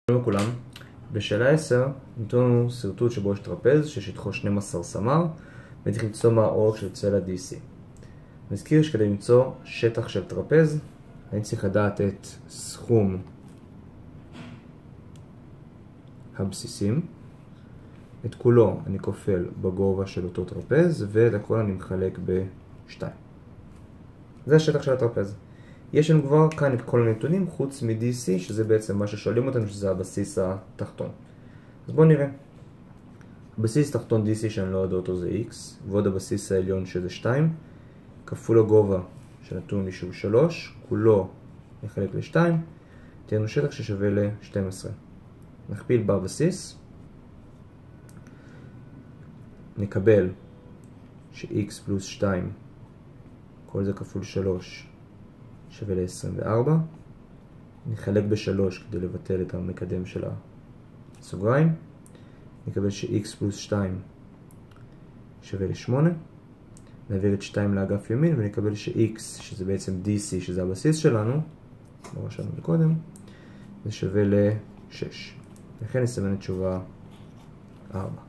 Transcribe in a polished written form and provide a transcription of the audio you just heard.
שלום לכולם, בשאלה 10 נתנו לנו שרטוט שבו יש טרפז ששטחו 12 סמ"ר וצריך למצוא מה האורך של צלע DC. נזכיר שכדי למצוא שטח של טרפז אני צריך לדעת את סכום הבסיסים, את כולו אני כופל בגובה של אותו טרפז ואת הכל אני מחלק ב-2. זה השטח של הטרפז. יש לנו כבר כאן את כל הנתונים חוץ מ-DC, שזה בעצם מה ששואלים אותנו, שזה הבסיס התחתון. אז בואו נראה. הבסיס תחתון DC שאני לא יודע אותו זה X, ועוד הבסיס העליון שזה 2, כפול הגובה שנתון לי שהוא 3, כולו נחלק ל-2, תהיה לנו שטח ששווה ל-12. נכפיל בבסיס, נקבל ש-X פלוס 2, כל זה כפול 3, שווה ל-24, נחלק ב-3 כדי לבטל את המקדם של הסוגריים, נקבל ש-x פלוס 2 שווה ל-8, נעביר את 2 לאגף ימין ונקבל ש-x, שזה בעצם DC, שזה הבסיס שלנו, כמו רשמנו מקודם, זה שווה ל-6. לכן נסמן את תשובה 4.